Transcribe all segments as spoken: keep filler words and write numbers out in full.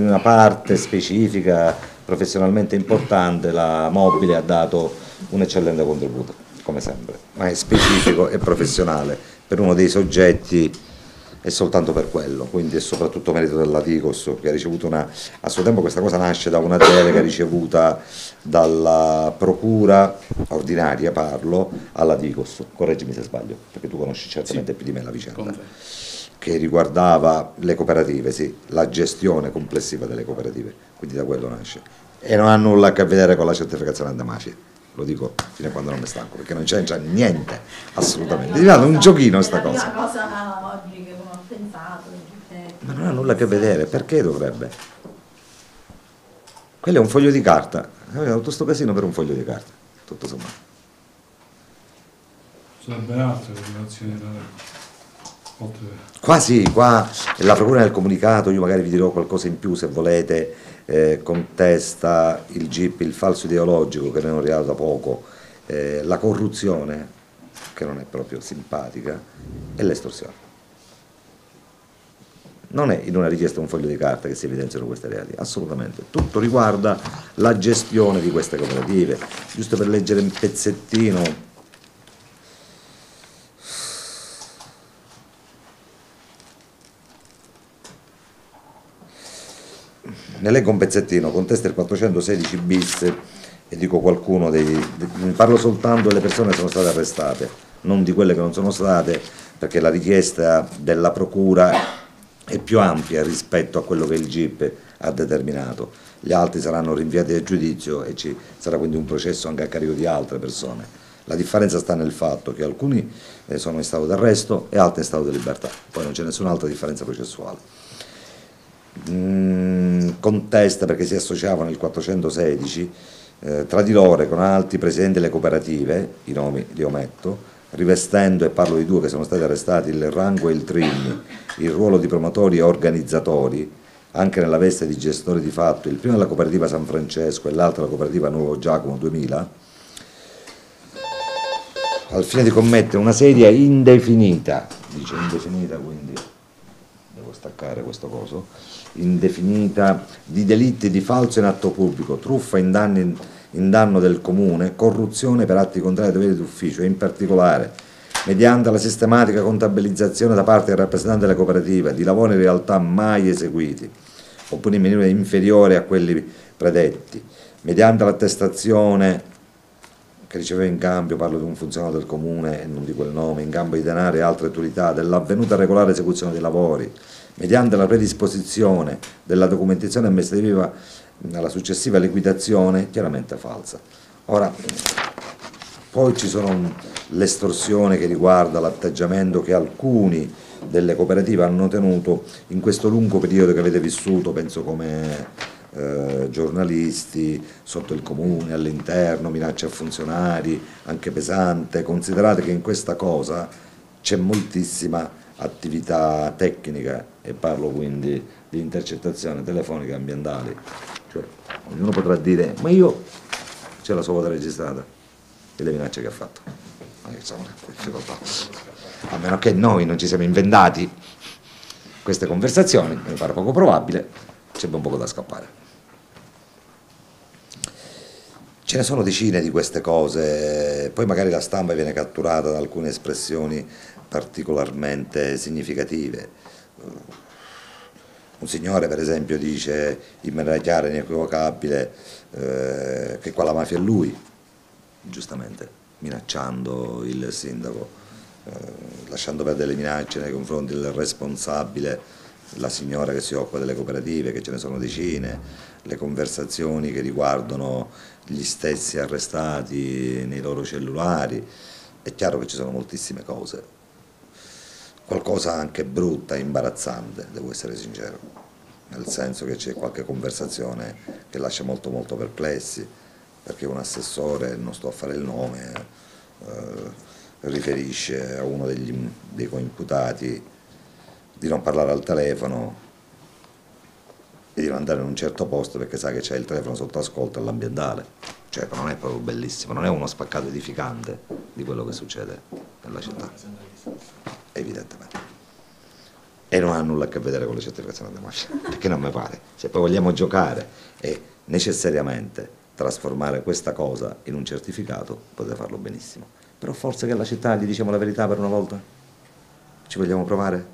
una parte specifica, professionalmente importante, la Mobile ha dato un eccellente contributo, come sempre, ma è specifico e professionale per uno dei soggetti e soltanto per quello, quindi è soprattutto merito della Digos, che ha ricevuto una, a suo tempo questa cosa nasce da una delega ricevuta dalla procura ordinaria, parlo, alla Digos, correggimi se sbaglio, perché tu conosci certamente sì, più di me la vicenda, che riguardava le cooperative, sì, la gestione complessiva delle cooperative, quindi da quello nasce, e non ha nulla a che vedere con la certificazione antimafia. Lo dico fino a quando non mi stanco, perché non c'entra niente, assolutamente. È diventato un giochino sta cosa. È la cosa oggi che uno ha pensato. Ma non ha nulla a che vedere, perché dovrebbe? Quello è un foglio di carta. Aveva tutto questo casino per un foglio di carta, tutto sommato. Sarebbe altre le relazioni da... Qua sì, qua la procura nel comunicato, io magari vi dirò qualcosa in più se volete, eh, contesta il G I P, il falso ideologico che noi abbiamo arrivato da poco, eh, la corruzione, che non è proprio simpatica, e l'estorsione. Non è in una richiesta un foglio di carta che si evidenziano queste reati, assolutamente. Tutto riguarda la gestione di queste cooperative. Giusto per leggere un pezzettino. Ne leggo un pezzettino, contesta il quattrocentosedici bis e dico qualcuno dei, de, parlo soltanto delle persone che sono state arrestate, non di quelle che non sono state, perché la richiesta della procura è più ampia rispetto a quello che il G I P ha determinato. Gli altri saranno rinviati a giudizio e ci sarà quindi un processo anche a carico di altre persone. La differenza sta nel fatto che alcuni sono in stato d'arresto e altri in stato di libertà, poi non c'è nessun'altra differenza processuale. Mm, contesta perché si associavano il quattrocentosedici eh, tra di loro e con altri presidenti delle cooperative, i nomi li ometto, rivestendo, e parlo di due che sono stati arrestati, il rango e il trim, il ruolo di promotori e organizzatori, anche nella veste di gestori di fatto, il primo della cooperativa San Francesco e l'altro la cooperativa Nuovo Giacomo duemila, al fine di commettere una serie indefinita, dice indefinita, quindi devo staccare questo coso, indefinita di delitti di falso in atto pubblico, truffa in, danni, in danno del comune, corruzione per atti contrari ai doveri d'ufficio e in particolare mediante la sistematica contabilizzazione da parte del rappresentante della cooperativa di lavori in realtà mai eseguiti oppure in misura inferiore a quelli predetti, mediante l'attestazione che riceveva in cambio, parlo di un funzionario del comune e non di quel nome, in cambio di denaro e altre utilità, dell'avvenuta regolare esecuzione dei lavori, mediante la predisposizione della documentazione amministrativa alla successiva liquidazione, chiaramente falsa. Ora, poi ci sono l'estorsione che riguarda l'atteggiamento che alcuni delle cooperative hanno tenuto in questo lungo periodo che avete vissuto, penso come eh, giornalisti, sotto il comune, all'interno, minacce a funzionari, anche pesante. Considerate che in questa cosa c'è moltissima attività tecnica, e parlo quindi di intercettazione telefonica e ambientali, cioè ognuno potrà dire ma io c'è la sua voce registrata e le minacce che ha fatto, a meno che noi non ci siamo inventati queste conversazioni, mi pare poco probabile, c'è ben poco da scappare. Ce ne sono decine di queste cose, poi magari la stampa viene catturata da alcune espressioni particolarmente significative. Un signore per esempio dice in maniera chiara e inequivocabile eh, che qua la mafia è lui, giustamente, minacciando il sindaco, eh, lasciando perdere le minacce nei confronti del responsabile, la signora che si occupa delle cooperative, che ce ne sono decine, le conversazioni che riguardano gli stessi arrestati nei loro cellulari. È chiaro che ci sono moltissime cose, qualcosa anche brutta e imbarazzante, devo essere sincero, nel senso che c'è qualche conversazione che lascia molto molto perplessi, perché un assessore, non sto a fare il nome, eh, riferisce a uno degli, dei coimputati di non parlare al telefono e di non andare in un certo posto perché sa che c'è il telefono sotto ascolto all'ambientale. Cioè non è proprio bellissimo, non è uno spaccato edificante di quello che succede nella città, evidentemente. e non ha nulla a che vedere con le certificazioni antimafia, perché non mi pare. Se poi vogliamo giocare e necessariamente trasformare questa cosa in un certificato, potete farlo benissimo. Però forse che alla città gli diciamo la verità per una volta? Ci vogliamo provare?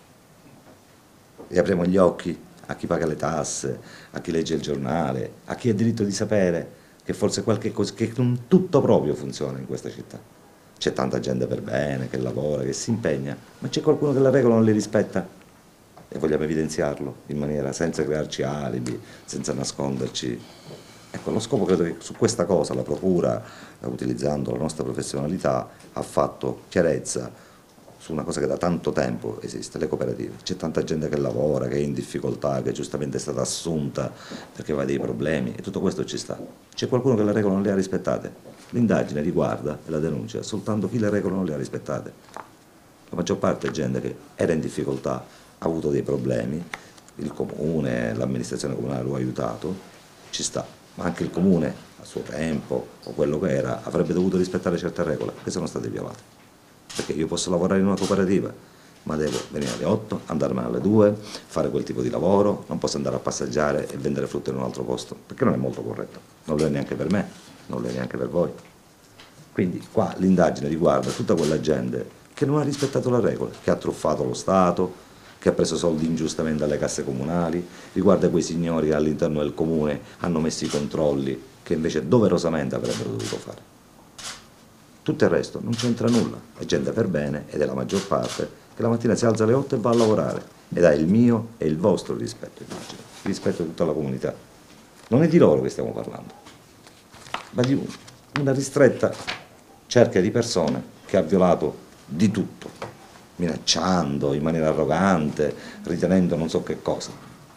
E apriamo gli occhi a chi paga le tasse, a chi legge il giornale, a chi ha diritto di sapere che forse qualche cosa, che non tutto proprio funziona in questa città. C'è tanta gente per bene, che lavora, che si impegna, ma c'è qualcuno che la regola non le rispetta e vogliamo evidenziarlo in maniera senza crearci alibi, senza nasconderci. Ecco, lo scopo credo che su questa cosa la Procura, utilizzando la nostra professionalità, ha fatto chiarezza su una cosa che da tanto tempo esiste, le cooperative. C'è tanta gente che lavora, che è in difficoltà, che giustamente è stata assunta perché aveva dei problemi e tutto questo ci sta. C'è qualcuno che le regole non le ha rispettate. L'indagine riguarda e la denuncia soltanto chi le regole non le ha rispettate. La maggior parte è gente che era in difficoltà, ha avuto dei problemi, il comune, l'amministrazione comunale lo ha aiutato, ci sta. Ma anche il comune a suo tempo o quello che era avrebbe dovuto rispettare certe regole che sono state violate. Perché io posso lavorare in una cooperativa, ma devo venire alle otto, andarmene alle due, fare quel tipo di lavoro, non posso andare a passeggiare e vendere frutta in un altro posto, perché non è molto corretto, non lo è neanche per me, non lo è neanche per voi. Quindi qua l'indagine riguarda tutta quella gente che non ha rispettato le regole, che ha truffato lo Stato, che ha preso soldi ingiustamente dalle casse comunali, riguarda quei signori che all'interno del comune hanno messo i controlli che invece doverosamente avrebbero dovuto fare. Tutto il resto non c'entra nulla, è gente per bene ed è la maggior parte che la mattina si alza alle otto e va a lavorare ed ha il mio e il vostro rispetto, immagino, il rispetto di tutta la comunità. Non è di loro che stiamo parlando, ma di una ristretta cerchia di persone che ha violato di tutto, minacciando in maniera arrogante, ritenendo non so che cosa.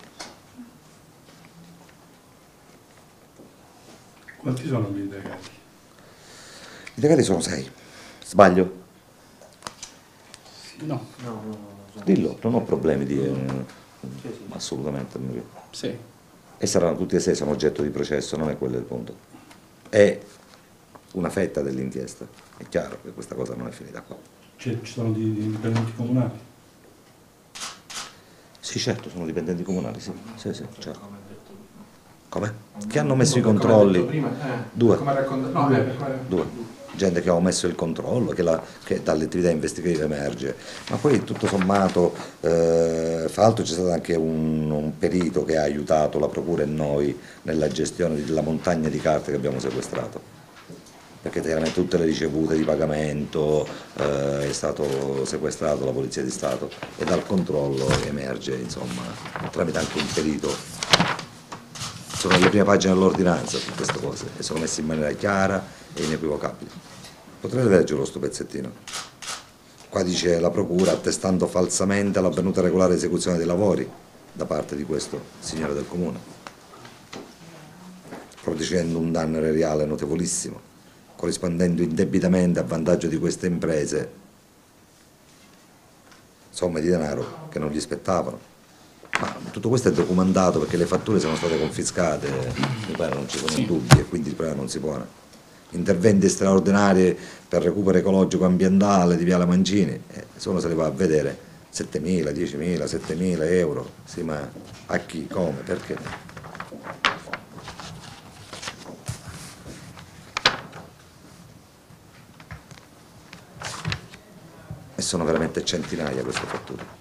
Quanti sono gli indagati? I indagati sono sei, sbaglio? No. No, no, no, no. Dillo, non ho problemi di... Eh, Sì, sì. assolutamente. Sì. E saranno tutti e sei, sono oggetto di processo, non è quello il punto. È una fetta dell'inchiesta. È chiaro che questa cosa non è finita qua. Cioè, ci sono di, di dipendenti comunali? Sì, certo, sono dipendenti comunali, sì, sì, sì, certo. Come hai detto. Come? Che hanno messo i Come hai controlli. detto prima, eh, Due. Come racconta... No, Due. eh, come- Due. Gente che ha omesso il controllo, che, la, che dall'attività investigativa emerge, ma poi tutto sommato, eh, fra l'altro c'è stato anche un, un perito che ha aiutato la Procura e noi nella gestione della montagna di carte che abbiamo sequestrato, perché chiaramente tutte le ricevute di pagamento eh, è stato sequestrato la Polizia di Stato e dal controllo emerge, insomma, tramite anche un perito. Sono le prime pagine dell'ordinanza su queste cose e sono messe in maniera chiara e inequivocabile. Potrete leggerlo sto pezzettino. Qua dice la Procura, attestando falsamente l'avvenuta regolare esecuzione dei lavori da parte di questo signore del comune, producendo un danno erariale notevolissimo, corrispondendo indebitamente a vantaggio di queste imprese somme di denaro che non gli spettavano. Ma tutto questo è documentato perché le fatture sono state confiscate, mi pare non ci sono dubbi e quindi il problema non si pone. Interventi straordinari per recupero ecologico ambientale di Viale Mancini, eh, se uno se li va a vedere settemila, diecimila, settemila euro, sì, ma a chi, come, perché? E sono veramente centinaia queste fatture.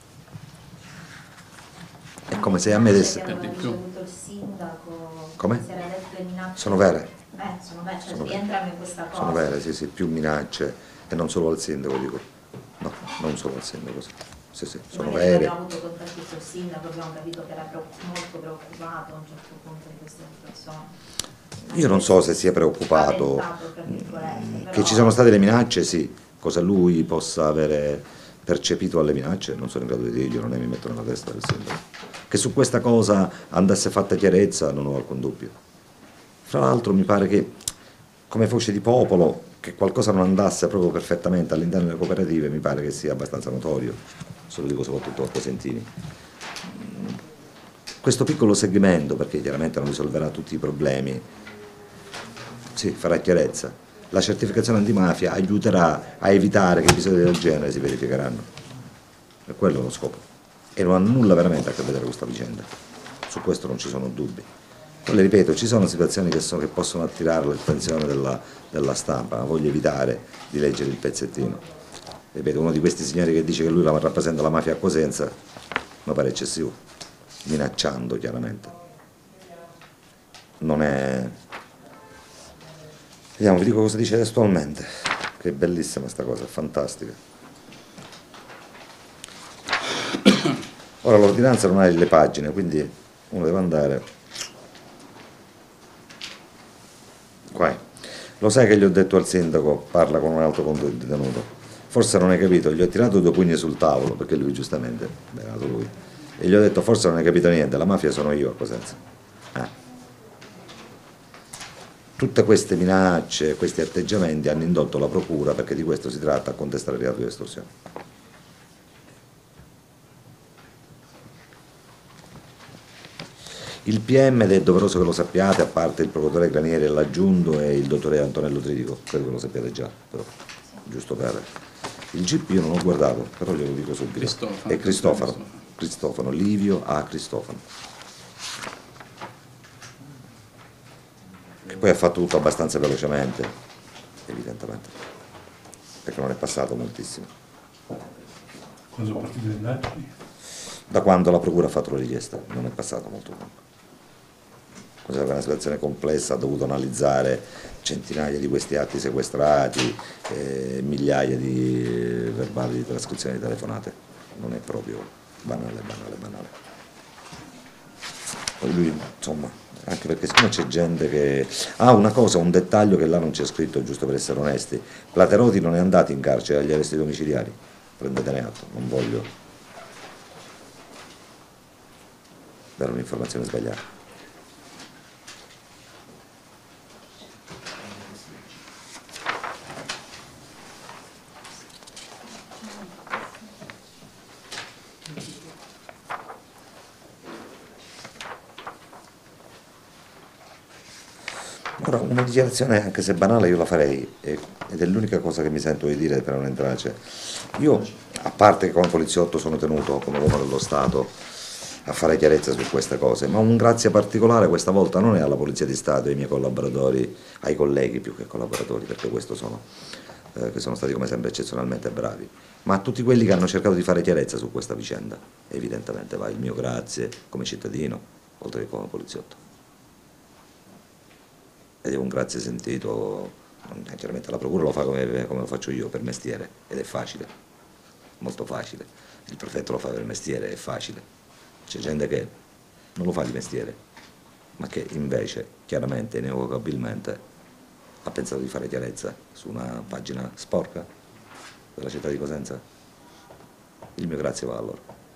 È come se a me Minacce desse... che aveva di più. ricevuto il sindaco, Come? si era detto le minacce. Sono vere? Eh, sono vere, cioè Sono vere. rientrano in questa cosa. Sono vere, sì, sì, più minacce, e non solo al sindaco, dico. No, non solo al sindaco, sì, sì, sì, sono Noi vere. abbiamo avuto contatti col sindaco, abbiamo capito che era preoccup- molto preoccupato a un certo punto di queste situazioni. Io non so se sia preoccupato, Spaventato, tra virgolette, mh, che però- ci sono state le minacce, sì, cosa lui possa avere percepito alle minacce, non sono in grado di dirglielo, non è mi metto nella testa del sindaco. Che su questa cosa andasse fatta chiarezza non ho alcun dubbio. Fra l'altro mi pare che come voce di popolo che qualcosa non andasse proprio perfettamente all'interno delle cooperative mi pare che sia abbastanza notorio, se lo dico soprattutto a Cosentini. Questo piccolo segmento, perché chiaramente non risolverà tutti i problemi, sì, farà chiarezza. La certificazione antimafia aiuterà a evitare che episodi del genere si verificheranno. E quello è lo scopo. e non ha nulla veramente a che vedere con questa vicenda, su questo non ci sono dubbi. Poi le ripeto, ci sono situazioni che, sono, che possono attirare l'attenzione della, della stampa, ma voglio evitare di leggere il pezzettino. Ripeto, uno di questi signori che dice che lui la, rappresenta la mafia a Cosenza mi pare eccessivo, minacciando chiaramente. Non è... Vediamo, vi dico cosa dice testualmente, che è bellissima sta cosa, è fantastica. Ora l'ordinanza non ha le pagine, quindi uno deve andare... Qua. Lo sai che gli ho detto al sindaco, parla con un altro conto di detenuto, forse non hai capito, gli ho tirato due pugni sul tavolo, perché lui giustamente, è nato lui, e gli ho detto forse non hai capito niente, la mafia sono io a Cosenza. Eh. Tutte queste minacce, questi atteggiamenti hanno indotto la procura, perché di questo si tratta, a contestare il reato di estorsione. Il P M, ed è doveroso che lo sappiate, a parte il procuratore Granieri e l'aggiunto, e il dottore Antonello Tridico, credo che lo sappiate già, però, giusto per... Il G P io non ho guardato, però glielo dico subito. Cristofano. È Cristofano, Cristofano, Livio A. Cristofano. E poi ha fatto tutto abbastanza velocemente, evidentemente, perché non è passato moltissimo. Quando sono partite le indagini? Da quando la procura ha fatto la richiesta, non è passato molto tempo. Questa è una situazione complessa, ha dovuto analizzare centinaia di questi atti sequestrati, eh, migliaia di eh, verbali di trascrizione di telefonate. Non è proprio banale, banale, banale. Poi lui, insomma, anche perché siccome c'è gente che... Ah, una cosa, un dettaglio che là non c'è scritto, giusto per essere onesti. Platerotti non è andato in carcere agli arresti domiciliari, prendetene atto, non voglio dare un'informazione sbagliata. Ora, una dichiarazione, anche se banale, io la farei, ed è l'unica cosa che mi sento di dire per non entrarci. Io, a parte che come poliziotto sono tenuto, come uomo dello Stato, a fare chiarezza su queste cose, ma un grazie particolare questa volta non è alla Polizia di Stato, ai miei collaboratori, ai colleghi più che collaboratori, perché questo sono, eh, che sono stati come sempre eccezionalmente bravi, ma a tutti quelli che hanno cercato di fare chiarezza su questa vicenda. Evidentemente va il mio grazie come cittadino, oltre che come poliziotto. Ed è un grazie sentito, chiaramente la procura lo fa come, come lo faccio io, per mestiere, ed è facile, molto facile. Il prefetto lo fa per mestiere, è facile. C'è gente che non lo fa di mestiere, ma che invece, chiaramente, inevocabilmente, ha pensato di fare chiarezza su una pagina sporca della città di Cosenza. Il mio grazie va a loro.